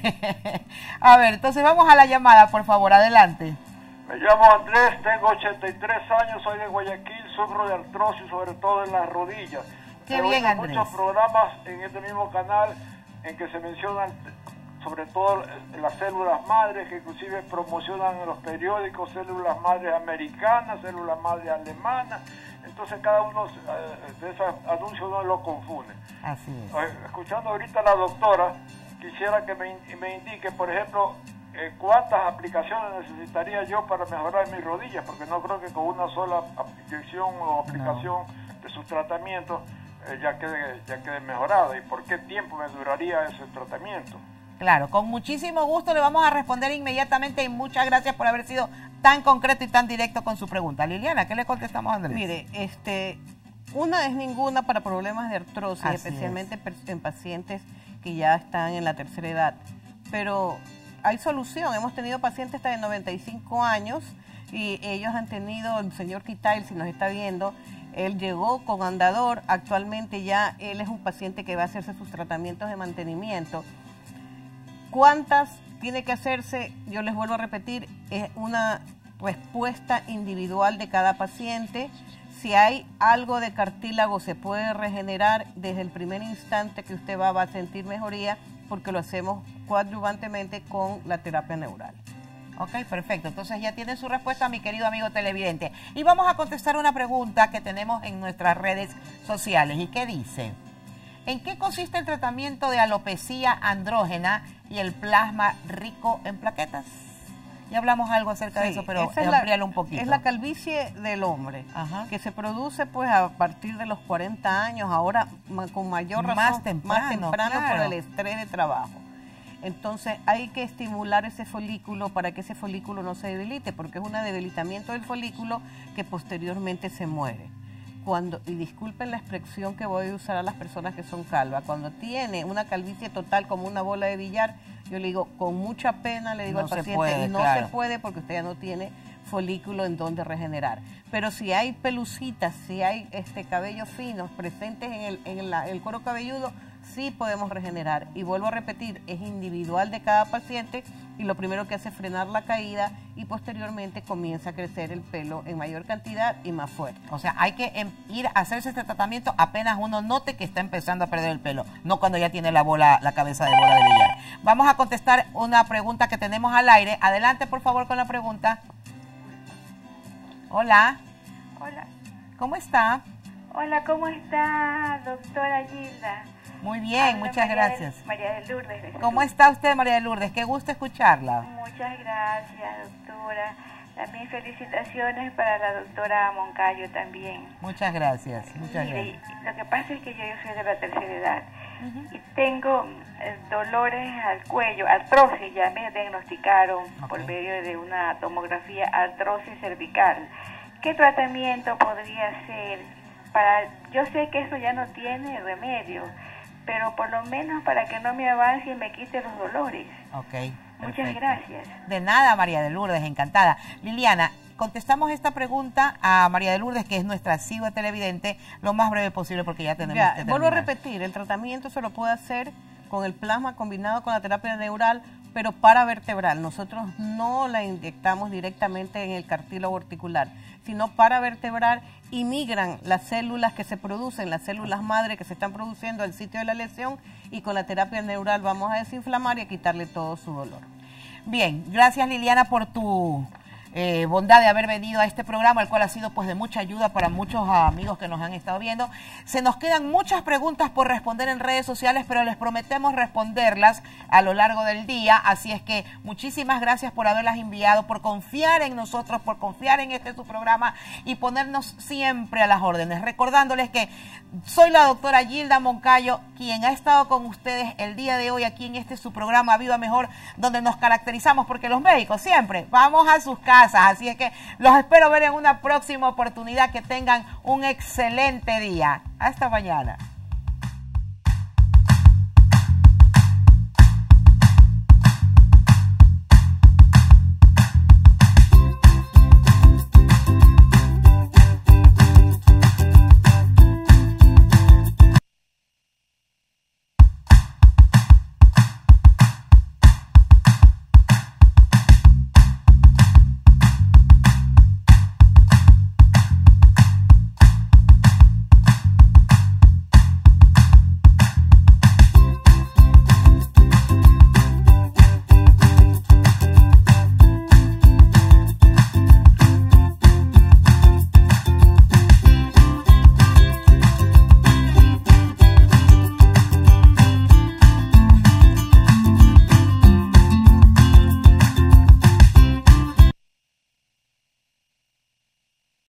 A ver, entonces vamos a la llamada, por favor, adelante. Me llamo Andrés, tengo ochenta y tres años, soy de Guayaquil, sufro de artrosis, sobre todo en las rodillas. Qué He bien, Andrés. muchos programas en este mismo canal en que se mencionan sobre todo las células madres, que inclusive promocionan en los periódicos células madres americanas, células madres alemanas, entonces cada uno de esos anuncios no lo confunde. Así es. Escuchando ahorita a la doctora, quisiera que me, me indique, por ejemplo, eh, cuántas aplicaciones necesitaría yo para mejorar mis rodillas, porque no creo que con una sola inyección o aplicación no. de sus tratamientos eh, ya quede, ya quede mejorada, y por qué tiempo me duraría ese tratamiento. Claro, con muchísimo gusto le vamos a responder inmediatamente y muchas gracias por haber sido tan concreto y tan directo con su pregunta. Liliana, ¿qué le contestamos a Andrés? Mire, este, una es ninguna para problemas de artrosis, Así especialmente es. en pacientes que ya están en la tercera edad. Pero hay solución, hemos tenido pacientes hasta de noventa y cinco años y ellos han tenido, el señor Quitail, si nos está viendo, él llegó con andador, actualmente ya él es un paciente que va a hacerse sus tratamientos de mantenimiento. ¿Cuántas tiene que hacerse? Yo les vuelvo a repetir, es una respuesta individual de cada paciente. Si hay algo de cartílago se puede regenerar desde el primer instante que usted va, va a sentir mejoría porque lo hacemos coadyuvantemente con la terapia neural. Ok, perfecto. Entonces ya tiene su respuesta, mi querido amigo televidente. Y vamos a contestar una pregunta que tenemos en nuestras redes sociales y que dice: ¿en qué consiste el tratamiento de alopecia andrógena y el plasma rico en plaquetas? Ya hablamos algo acerca sí, de eso, pero amplíalo un poquito. Es la calvicie del hombre, Ajá. que se produce pues a partir de los cuarenta años, ahora con mayor razón, más temprano, más temprano claro. por el estrés de trabajo. Entonces hay que estimular ese folículo para que ese folículo no se debilite, porque es un debilitamiento del folículo que posteriormente se muere. Cuando, y disculpen la expresión que voy a usar a las personas que son calvas, cuando tiene una calvicie total como una bola de billar, yo le digo, con mucha pena le digo no al paciente, puede, y no claro. se puede porque usted ya no tiene folículo en donde regenerar. Pero si hay pelucitas, si hay este cabellos finos presentes en el, en la, el cuero cabelludo, sí podemos regenerar. Y vuelvo a repetir, es individual de cada paciente y lo primero que hace es frenar la caída y posteriormente comienza a crecer el pelo en mayor cantidad y más fuerte. O sea, hay que em, ir a hacerse este tratamiento apenas uno note que está empezando a perder el pelo, no cuando ya tiene la bola, la cabeza de bola de billar. Vamos a contestar una pregunta que tenemos al aire. Adelante, por favor, con la pregunta. Hola. Hola. ¿Cómo está? Hola, ¿cómo está, doctora Gilda? Muy bien, Habla muchas María gracias. De, María de Lourdes. De ¿Cómo está usted, María de Lourdes? Qué gusto escucharla. Muchas gracias, doctora. También felicitaciones para la doctora Moncayo también. Muchas gracias, muchas Mire, gracias. Lo que pasa es que yo, yo soy de la tercera edad uh-huh. y tengo eh, dolores al cuello, artrosis, ya me diagnosticaron okay. por medio de una tomografía, artrosis cervical. ¿Qué tratamiento podría hacer para, yo sé que eso ya no tiene remedio, pero por lo menos para que no me avance y me quite los dolores? Ok. Muchas perfecto. gracias. De nada, María de Lourdes, encantada. Liliana, contestamos esta pregunta a María de Lourdes, que es nuestra asidua televidente, lo más breve posible porque ya tenemos ya, que vuelvo a terminar. repetir, el tratamiento se lo puede hacer con el plasma combinado con la terapia neural, pero para vertebral. Nosotros no la inyectamos directamente en el cartílago articular, sino para vertebrar y migran las células que se producen, las células madre que se están produciendo al sitio de la lesión, y con la terapia neural vamos a desinflamar y a quitarle todo su dolor. Bien, gracias Liliana por tu eh, bondad de haber venido a este programa, el cual ha sido pues de mucha ayuda para muchos amigos que nos han estado viendo. Se nos quedan muchas preguntas por responder en redes sociales, pero les prometemos responderlas a lo largo del día, así es que muchísimas gracias por haberlas enviado, por confiar en nosotros, por confiar en este su programa y ponernos siempre a las órdenes. Recordándoles que soy la doctora Gilda Moncayo, quien ha estado con ustedes el día de hoy aquí en este su programa Viva Mejor, donde nos caracterizamos porque los médicos siempre vamos a sus casas. Así es que los espero ver en una próxima oportunidad. Que tengan un excelente día. Hasta mañana.